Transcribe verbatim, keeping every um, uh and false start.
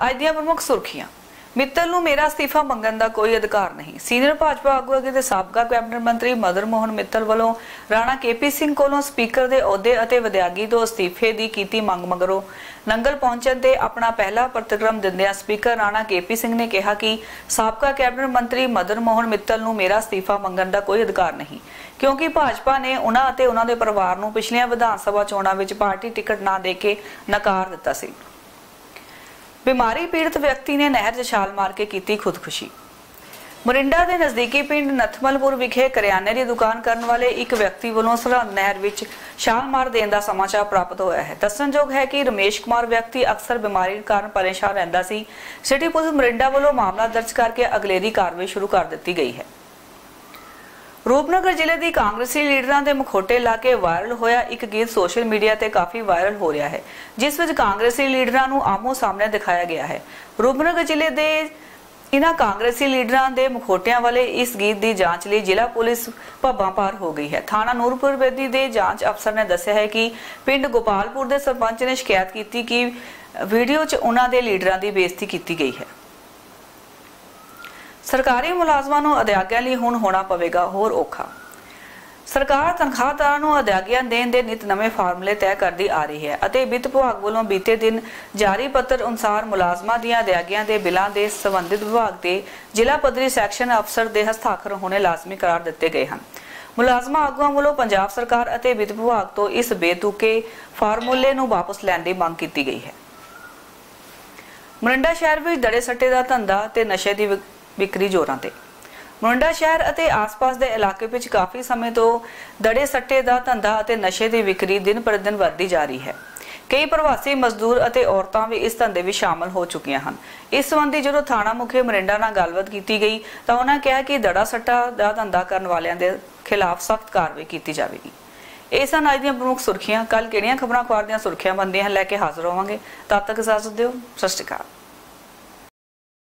ਅੱਜ ਦੀਆਂ प्रमुख सुर्खियां। मित्तल नूं मेरा अस्तीफा मंगण का कोई अधिकार नहीं। सीनियर भाजपा आगू अगे ते साबका कैबिनेट मंत्री मदन मोहन मित्तल वालों राणा के पी सिंह कोलों स्पीकर के अहुदे अते विधायगी तो अस्तीफे की कीती मंग मगरों नंगल पहुंचण ते अपना पहला प्रतिक्रम दिंदियां स्पीकर राणा के पी सिंह ने कहा कि साबका कैबिनेट मंत्री मदन मोहन मित्तल नूं मेरा अस्तीफा मंगण का कोई अधिकार नहीं, क्योंकि भाजपा ने उन्हां अते उन्हां दे परिवार नूं पिछलियां विधान सभा चोणां विच पार्टी टिकट ना दे के नकार दिता सी। बीमारी पीड़ित व्यक्ति ने नहर च छाल मार के की खुदकुशी। मोरिंडा के नज़दीकी पिंड नथमलपुर विखे करियाने की दुकान करने वाले एक व्यक्ति वालों सरहद नहर विच छाल मार देने का समाचार प्राप्त होया है। दस्सणयोग है कि रमेश कुमार व्यक्ति अक्सर बीमारी कारण परेशान रहता सी। सिटी पुलिस मोरिंडा वालों मामला दर्ज करके अगलेरी कार्रवाई शुरू कर दी गई है। रूपनगर जिले की कांग्रेसी लीडरां दे मखोटे ला के वायरल होया एक गीत सोशल मीडिया ते काफ़ी वायरल हो रहा है, जिस विच कांग्रेसी लीडरां नूं आमो सामने दिखाया गया है। रूपनगर जिले दे इन्हां कांग्रेसी लीडरां दे मखोटियां वाले इस गीत की जांच लिए जिला पुलिस भब्बां पार हो गई है। थाना नूरपुर बेदी के जांच अफसर ने दस्सिया है कि पिंड गोपालपुर के सरपंच ने शिकायत की कि वीडियो च उन्हां दे लीडरां की बेइज्जती की गई है। सरकारी मुलाजमां नूं अध्यागियां लई हुण होना पवेगा होर औखा। सरकार तनखाहदारां नूं अध्यागियां देण दे नित नवें फार्मूले तय करदी आ रही है अते वित्त विभाग वालों बीते दिन जारी पत्र अनुसार मुलाजमां दीआं अध्यागियां दे बिलां दे संबंधित विभाग के जिला पद्धरी सैक्शन अफसर दे हस्ताक्षर होने लाजमी करार दिते गए हैं। मुलाजमां आगूआं वालों पंजाब सरकार अते वित्त विभाग तो इस बेतुके फार्मूले नूं वापस लैण दी मंग कीती गई है। मोरिंडा शहर विच दड़े सट्टे दा धंधा ते नशे दी विक्री जोरां ते। मोरिंडा शहर अते आस-पास दे इलाके विच काफ़ी समय तो दड़े सट्टे दा धंधा अते नशे दी विक्री दिन पर दिन वधदी जा रही है। कई प्रवासी मजदूर अते औरतां भी इस धंधे विच शामिल हो चुकियां हन। इस संबंधी जदों थाना मुखी मोरिंडा नाल गलबात कीती गई तां उन्हां कहा कि दड़ा सट्टा दा धंधा करन वालियां दे खिलाफ सख्त कार्रवाई कीती जावेगी। ਇਹ ਸਨ ਅੱਜ ਦੀਆਂ प्रमुख सुर्खियां। कल किहड़ियां खबरां अखबार ਦੀਆਂ सुर्खियां बनदियां लैके हाजिर होवांगे। तब तक इजाजत दिओ। सत श्री अकाल।